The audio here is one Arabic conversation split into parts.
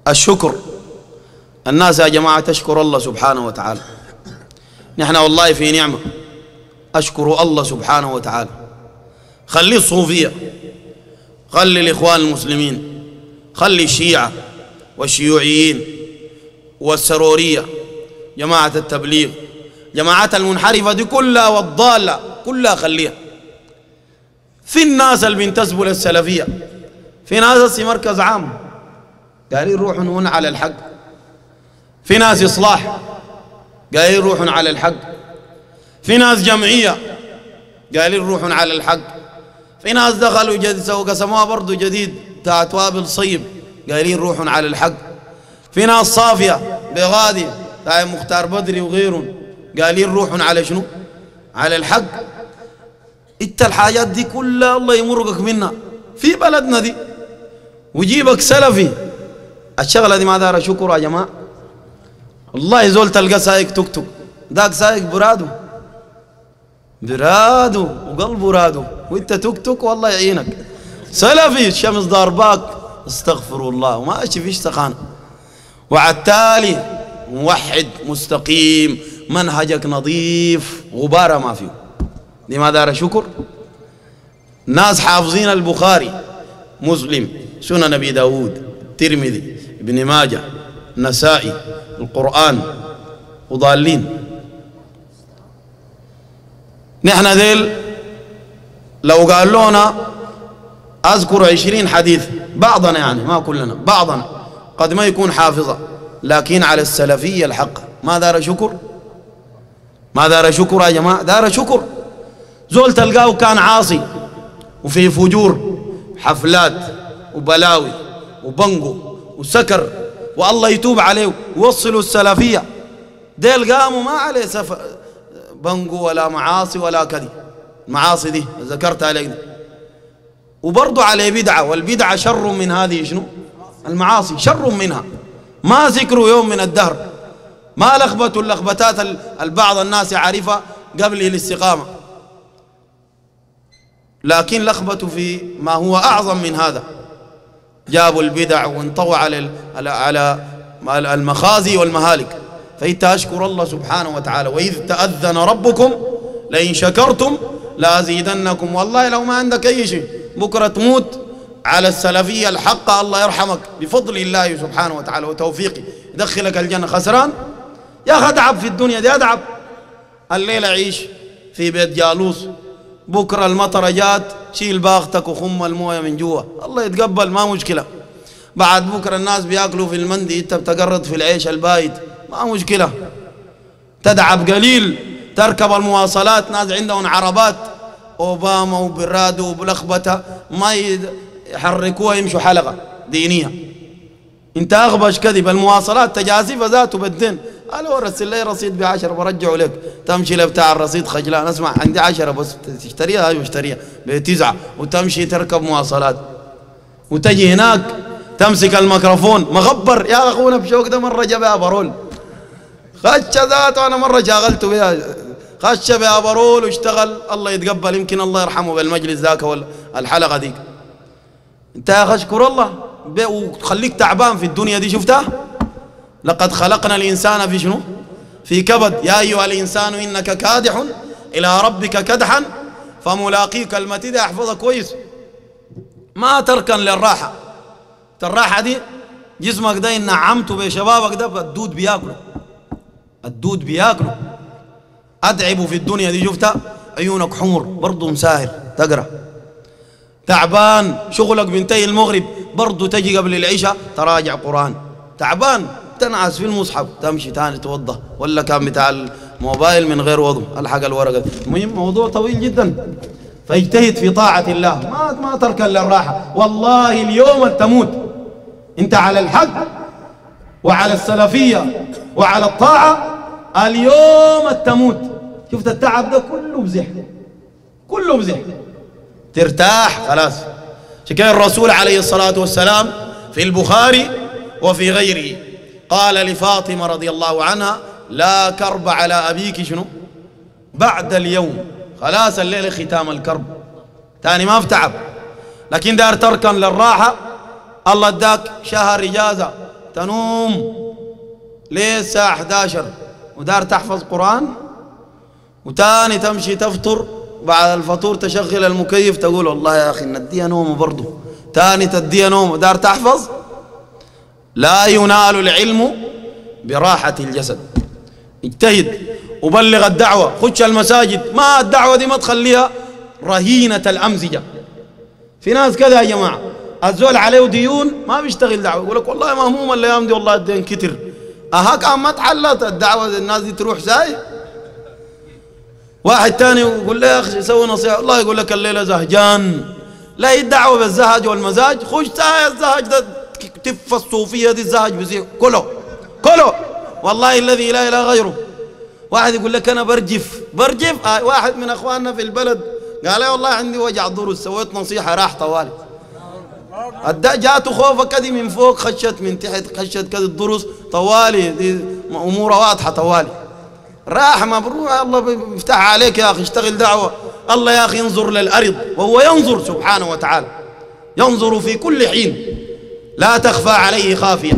الشكر. الناس يا جماعة تشكر الله سبحانه وتعالى. نحن والله في نعمة، أشكر الله سبحانه وتعالى. خلي الصوفية، خلي الإخوان المسلمين، خلي الشيعة والشيوعيين والسرورية، جماعة التبليغ، جماعات المنحرفة دي كلها والضالة كلها خليها. في الناس اللي بينتسبوا للسلفية، في ناس في مركز عام قالوا يروحوا هنا على الحق، في ناس إصلاح قالوا يروحوا على الحق، في ناس جمعية قالوا يروحوا على الحق، في ناس دخلوا قسموها برضو جديد بتاعت وابل صيب قالوا يروحوا على الحق، في ناس صافية بغادي بتاع مختار بدري وغيرهم قالوا يروحوا على شنو؟ على الحق. انت الحاجات دي كلها الله يمرقك منها في بلدنا دي ويجيبك سلفي. الشغله دي ما دار شكر يا جماعه. والله زول تلقى سايق توك توك، داك سايق برادو وقلبه رادو، وانت توك توك والله يعينك سلفي الشمس ضارباك استغفر الله وماشي فيش سخانه. وعلى التالي موحد مستقيم منهجك نظيف غباره ما فيه، دي ما دار شكر. ناس حافظين البخاري مسلم سنن ابي داود الترمذي ابن ماجه النسائي القرآن وضالين. نحن ذيل لو قال لنا أذكر 20 حديث، بعضنا يعني ما كلنا، بعضنا قد ما يكون حافظة، لكن على السلفية الحق ما دار شكر. ما دار شكر يا جماعة، دار شكر. زول تلقاه كان عاصي وفي فجور حفلات وبلاوي وبنغو وسكر، والله يتوب عليه ووصلوا السلفية، ديل قاموا ما عليه بنغو ولا معاصي ولا كذي. المعاصي دي ذكرت عليك دي، وبرضو عليه بدعة، والبدعة شر من هذه شنو؟ المعاصي شر منها. ما ذكروا يوم من الدهر، ما لخبتوا اللخبتات البعض الناس يعرفها قبل الاستقامة، لكن لخبتوا في ما هو أعظم من هذا. جابوا البدع وانطووا على المخازي والمهالك. فإنت أشكر الله سبحانه وتعالى، وإذ تأذن ربكم لئن شكرتم لأزيدنكم. والله لو ما عندك أي شيء بكرة تموت على السلفية الحقة، الله يرحمك بفضل الله سبحانه وتعالى وتوفيقه يدخلك الجنة. خسران يا أخي، أتعب في الدنيا دي، أتعب الليلة عيش في بيت جالوس، بكرة المطر جات شيل باغتك وخم المويه من جوا، الله يتقبل ما مشكلة. بعد بكرة الناس بياكلوا في المندي، انت بتقرض في العيش البايت ما مشكلة. تدعب قليل، تركب المواصلات، ناس عندهم عربات اوباما وبرادو وبلخبطة ما يحركوها يمشوا حلقة دينية. انت اغبش كذب، المواصلات تجازيفة ذاته بالدين. قالوا رسل لي رصيد ب10 برجعه لك، تمشي لبتاع الرصيد خجلان، اسمع عندي 10 بس تشتريها، هاي مشتريها ب9 وتمشي تركب مواصلات، وتجي هناك تمسك الميكروفون مغبر. يا اخونا بشوك ده مرة جابها برول خش ذاته، انا مرة شاغلته بها، خش بها برول واشتغل، الله يتقبل، يمكن الله يرحمه بالمجلس ذاك ولا الحلقة ديك. انت يا اخي اشكر الله وخليك تعبان في الدنيا دي. شفتها؟ لقد خلقنا الإنسان في شنو؟ في كبد. يا أيها الإنسان إنك كادح إلى ربك كدحا فملاقيه. كلمة دي احفظها كويس، ما تركن للراحة. الراحة دي جسمك ده إن نعمته بشبابك ده الدود بياكله، الدود بياكله. أدعبوا في الدنيا دي. شفتها؟ عيونك حمر برضو مساهر تقرأ، تعبان شغلك بينتهي المغرب برضو تجي قبل العشاء تراجع قرآن، تعبان تنعس في المصحف، تمشي تاني توضى، ولا كان بتاع الموبايل من غير وضوء الحق الورقة. المهم موضوع طويل جدا، فاجتهد في طاعة الله، ما تركن للراحة. والله اليوم تموت انت على الحق وعلى السلفية وعلى الطاعة، اليوم تموت. شفت التعب ده كله بزح، كله بزح، ترتاح خلاص. شكا الرسول عليه الصلاة والسلام في البخاري وفي غيره قال لفاطمة رضي الله عنها: لا كرب على أبيك شنو بعد اليوم. خلاص الليلة ختام الكرب، تاني ما في تعب، لكن دار تركن للراحة. الله اداك شهر إجازة تنوم ليه الساعة 11 ودار تحفظ قرآن، وتاني تمشي تفطر، بعد الفطور تشغل المكيف تقول والله يا أخي نديها نوم برضه، تاني تديها نوم ودار تحفظ. لا ينال العلم براحة الجسد. اجتهد وبلغ الدعوة، خش المساجد، ما الدعوة دي ما تخليها رهينة الأمزجة. في ناس كذا يا جماعة، الزول عليه ديون ما بيشتغل دعوة، يقول لك والله مهموم الأيام دي والله الدين كتر، أهاك ما تحلت الدعوة الناس دي تروح زاي. واحد تاني يقول له يا أخي سوي نصيحة، والله يقول لك الليلة زهجان، لا الدعوة بالزهج والمزاج، خش ساي الزهج ده تف الصوفية دي الزهج بزيح كله والله الذي لا إله غيره. واحد يقول لك أنا برجف واحد من أخواننا في البلد قال لي والله عندي وجع ضرس، سويت نصيحة راح طوالي. جاته خوفة كذي من فوق، خشت من تحت، خشت كذي الضرس طوالي، دي أموره واضحة طوالي. راح مبروك، الله بيفتح عليك يا أخي، اشتغل دعوة. الله يا أخي ينظر للأرض وهو ينظر سبحانه وتعالى، ينظر في كل حين لا تخفى عليه خافية.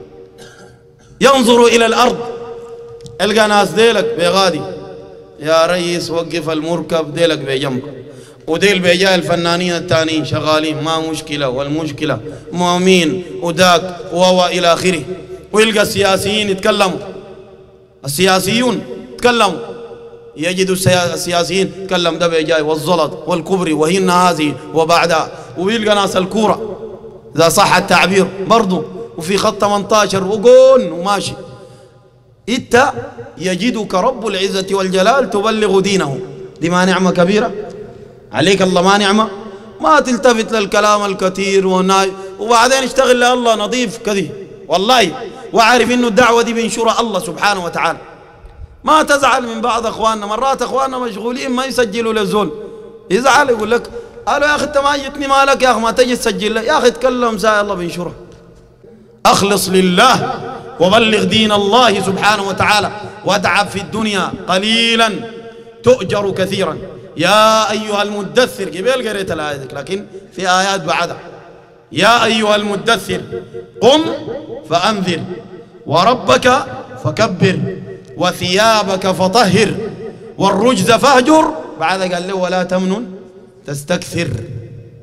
ينظر إلى الأرض، القى ناس ديلك بغادي يا ريس وقف المركب، ديلك بجنب، وديل بيجاي الفنانين التانيين شغالين ما مشكلة، والمشكلة مؤمن وداك إلى آخره. ويلقى السياسيين يتكلموا، السياسيون يتكلموا، يجد السياسيين يتكلم ده بيجاي والزلط والكبري وهن هذه وبعدها. ويلقى ناس الكورة إذا صح التعبير برضو، وفي خط 18 وجون وماشي. إنت يجدك رب العزة والجلال تبلغ دينه، دي ما نعمة كبيرة عليك الله، ما نعمة؟ ما تلتفت للكلام الكثير وبعدين اشتغل لله نظيف كذي والله، وعارف انه الدعوة دي بينشرها الله سبحانه وتعالى. ما تزعل من بعض اخواننا، مرات اخواننا مشغولين ما يسجلوا للزول، يزعل يقول لك قالوا يا اخي انت ما جتني مالك يا اخي ما تجي تسجل لي، يا اخي اتكلم ساي الله بينشرها. اخلص لله وبلغ دين الله سبحانه وتعالى، واتعب في الدنيا قليلا تؤجر كثيرا. يا أيها المدثر، قبل قريت الآية ذيك لكن في آيات بعدها. يا أيها المدثر قم فأنذر وربك فكبر وثيابك فطهر والرجز فاهجر، بعد قال له ولا تمنن تستكثر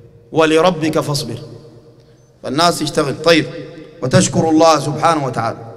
ولربك فاصبر. فالناس يشتغل طيب وتشكر الله سبحانه وتعالى.